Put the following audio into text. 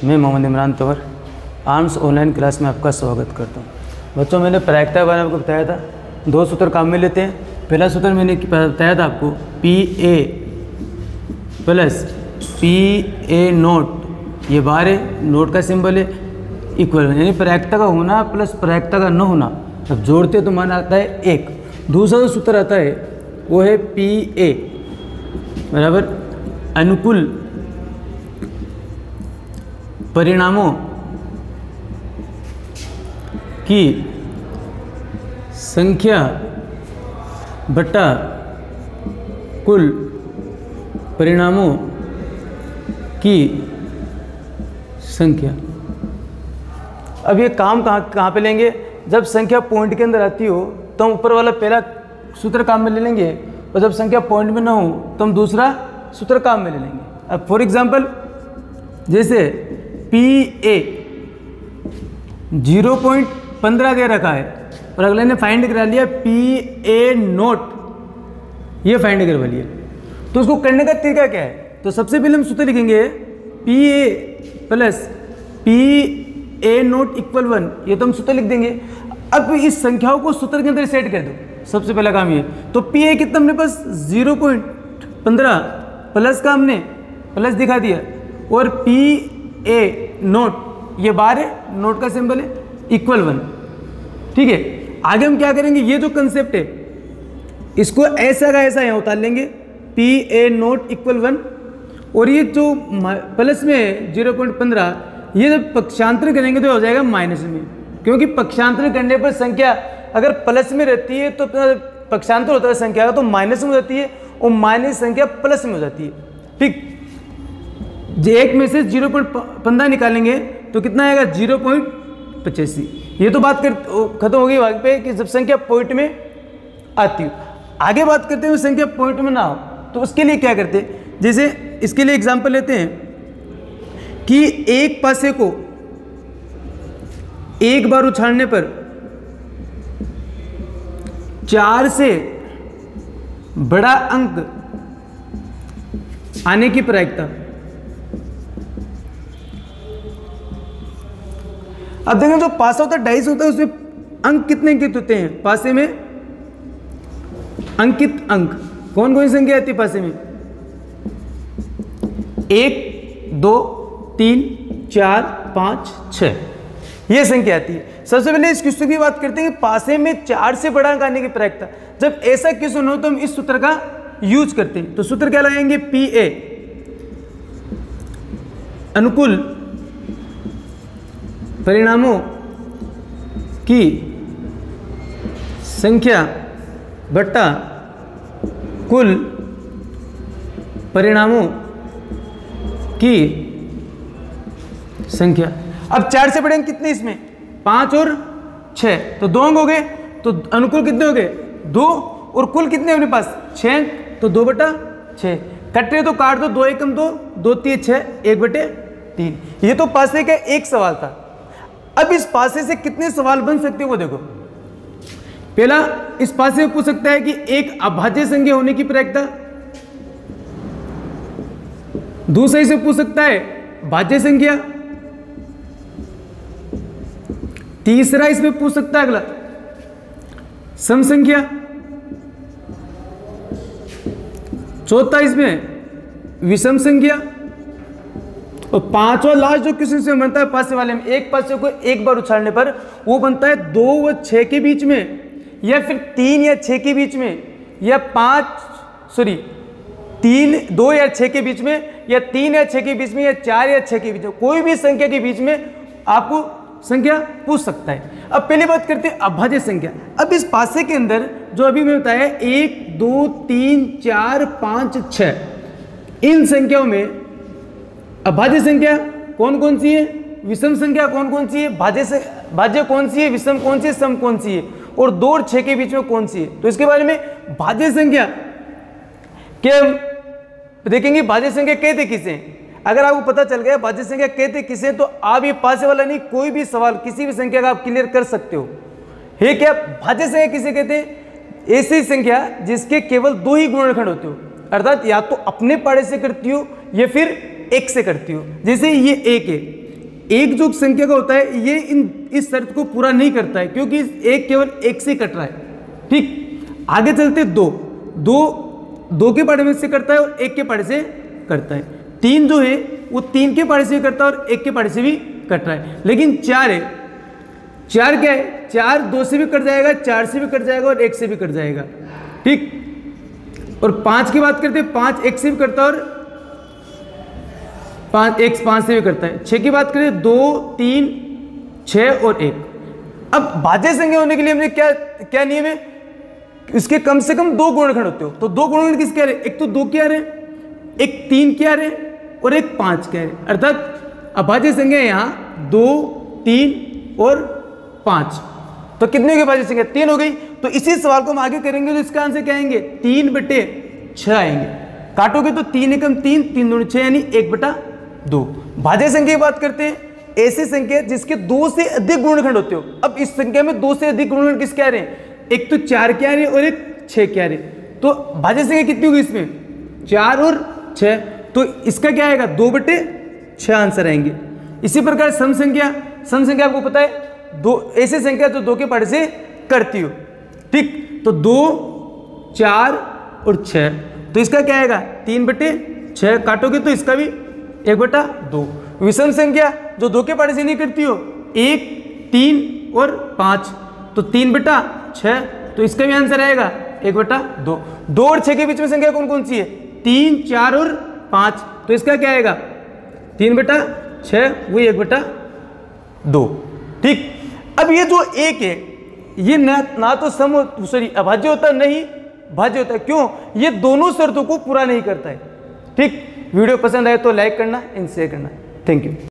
मैं Mohammad Imran Tanwar arms online class में आपका स्वागत करता हूँ। बच्चों, मैंने प्रायिकता के बारे में आपको बताया था। दो सूत्र काम में लेते हैं। पहला सूत्र मैंने बताया था आपको PA प्लस PA नोट, ये बार है, नोट का सिंबल है, इक्वल, यानी प्रायिकता का होना प्लस प्रायिकता का न होना, जब जोड़ते तो मान आता है 1। दूसरा जो सूत्र आता है वो है PA बराबर अनुकूल परिणामों की संख्या बटा कुल परिणामों की संख्या। अब ये काम कहाँ पे लेंगे? जब संख्या पॉइंट के अंदर आती हो तो हम ऊपर वाला पहला सूत्र काम में ले लेंगे, और जब संख्या पॉइंट में ना हो तो हम दूसरा सूत्र काम में ले लेंगे। अब फॉर एग्जांपल जैसे PA 0.15 दे रखा है और अगले ने फाइंड करा लिया PA नोट, ये फाइंड करवा लिया, तो उसको करने का तरीका क्या है? तो सबसे पहले हम सूत्र लिखेंगे PA plus PA not equal 1, ये तो हम सूत्र लिख देंगे। अब इस संख्याओं को सूत्र के अंदर सेट कर दो, सबसे पहला काम ये। तो PA कितना अपने पास 0.15 प्लस का हमने प्लस दिखा दिया, और PA नोट ये बार है, नोट का सिंबल है, इक्वल 1। ठीक है, आगे हम क्या करेंगे? ये जो कंसेप्ट है इसको ऐसा का ऐसा यहाँ उतार लेंगे, PA नोट इक्वल 1, और ये जो प्लस में 0.15 ये जब पक्षांतर करेंगे तो हो जाएगा माइनस में, क्योंकि पक्षांतर करने पर संख्या अगर प्लस में रहती है तो पक्षांतर होता है संख्या का तो माइनस में हो जाती है, और माइनस संख्या प्लस में हो जाती है। ठीक, एक में से 0.15 निकालेंगे तो कितना आएगा? 0.85। ये तो बात खत्म हो गई वहाँ पे कि जब संख्या पॉइंट में आती हो। आगे बात करते हैं संख्या पॉइंट में ना हो तो उसके लिए क्या करते हैं? जैसे इसके लिए एग्जांपल लेते हैं कि एक पासे को एक बार उछालने पर 4 से बड़ा अंक आने की प्रायिकता। अब देखें जो पासा होता है, डाइस होता है, उसमें अंक कितने अंकित होते हैं? पासे में अंकित अंक कौन कौन सी संख्या आती है पासे में? 1 2 3 4 5 6, ये संख्या आती है। सबसे पहले इस क्वेश्चन की बात करते हैं कि पासे में 4 से बड़ा अंक आने की प्रायिकता। जब ऐसा क्वेश्चन हो तो हम इस सूत्र का यूज करते हैं। तो सूत्र क्या लगाएंगे? PA अनुकूल परिणामों की संख्या बटा कुल परिणामों की संख्या। अब 4 से बड़े अंक कितने इसमें? 5 और 6, तो 2 अंक हो गए। तो अनुकूल कितने हो गए? 2, और कुल कितने अपने पास? 6 अंक, तो 2/6। कट रहे तो काट दो, 2 एकम 2, 2 3 6, 1/3। ये तो पासे का एक सवाल था। अब इस पासे से कितने सवाल बन सकते हैं वो देखो। पहला, इस पासे में पूछ सकता है कि एक अभाज्य संख्या होने की प्रायिकता। दूसरा इसे पूछ सकता है भाज्य संख्या। तीसरा इसमें पूछ सकता है अगला सम संख्या। चौथा इसमें विषम संख्या, और पांचवा लास्ट जो क्वेश्चन से बनता है पासे वाले में, एक पासे को एक बार उछालने पर वो बनता है 2 व 6 के बीच में, या फिर 3 या 6 के बीच में, या 3 2 या 6 के बीच में, या 3 या 6 के बीच में, या 4 या 6 के बीच में, कोई भी संख्या के बीच में आपको संख्या पूछ सकता है। अब पहले बात करते हैं अभाज्य संख्या। अब इस पासे के अंदर जो अभी मैं बताया 1 2 3 4 5 6, इन संख्याओं में अभाज्य संख्या कौन कौन सी है, विषम संख्या कौन कौन सी है, भाज्य कौन सी है, विषम कौन सी है, सम कौन सी है, और 2 और 6 के बीच में कौन सी है। तो इसके बारे में भाज्य संख्या के देखेंगे। भाज्य संख्या कहते किसे? अगर आपको पता चल गया भाज्य संख्या कहते किसे, तो आप ये पासे वाला नहीं, कोई भी सवाल किसी भी संख्या का आप क्लियर कर सकते हो। है क्या भाज्य संख्या किसे कहते हैं? ऐसी संख्या जिसके केवल 2 ही गुणनखंड होते हो, अर्थात या तो अपने पाड़े से करती हो या फिर 1 से करती हो। जैसे ये 1 है, एक जो संख्या का होता है ये इस शर्त को पूरा नहीं करता है, क्योंकि एक केवल एक से कट रहा है। ठीक, आगे चलते दो के पहाड़े में से करता है और एक के पहाड़े से करता है। 3 जो है वो 3 के पहाड़े से करता है और एक के पहाड़े से भी कट रहा है। लेकिन 4 है, 4 क्या है, 4 2 से भी कट जाएगा, 4 से भी कट जाएगा और 1 से भी कट जाएगा। ठीक, और 5 की बात करते हैं, 5 1 से भी करता है और 5 से भी करता है। 6 की बात करें 2 3 6 और 1। अब भाज्य संख्या होने के लिए हमने क्या नियम है, इसके कम से कम 2 गुणनखंड होते हो। तो 2 गुणनखंड किसके आ रहे, एक तो 2 के आ रहे, एक 3 के आ रहे और एक 5 के आ रहे। अर्थात अभाज्य संख्या यहाँ 2 3 और 5। तो कितने की भाज्य संख्या, 3 हो गई। तो इसी सवाल को हम आगे करेंगे तो इसका आंसर क्या आएंगे, 3/6 आएंगे। काटोगे तो 3 एकम 3 3 दूनी 6 यानी 1/2। भाज्य संख्या की बात करते हैं, ऐसी संख्या जिसके 2 से अधिक गुणनखंड होते हो। अब इस संख्या में 2 से अधिक गुणनखंड किसके आ रहे हैं, एक तो 4 के आ रहे और एक 6 के आ रहे। तो भाज्य संख्या कितनी होगी इसमें, 4 और 6। तो इसका क्या आएगा, 2/6 आंसर आएंगे। इसी प्रकार सम संख्या आपको पता है, दो ऐसी संख्या जो 2 के पहाड़े से करती हो। ठीक, तो 2 4 और 6, तो इसका क्या आएगा 3/6। काटोगे तो इसका भी 1/2। विषम संख्या जो 2 के पहाड़े से नहीं करती हो, 1 3 और 5, तो 3/6। तो इसका भी आंसर आएगा 1/2। 2 और 6 के बीच में संख्या कौन कौन सी है, 3 4 और 5, तो इसका क्या आएगा 3/6, वही 1/2। ठीक, अब ये जो 1 है ये ना तो अभाज्य होता है, नहीं भाज्य होता है। क्यों, ये दोनों शर्तों को पूरा नहीं करता है। ठीक, वीडियो पसंद आए तो लाइक करना एंड शेयर करना। Thank you.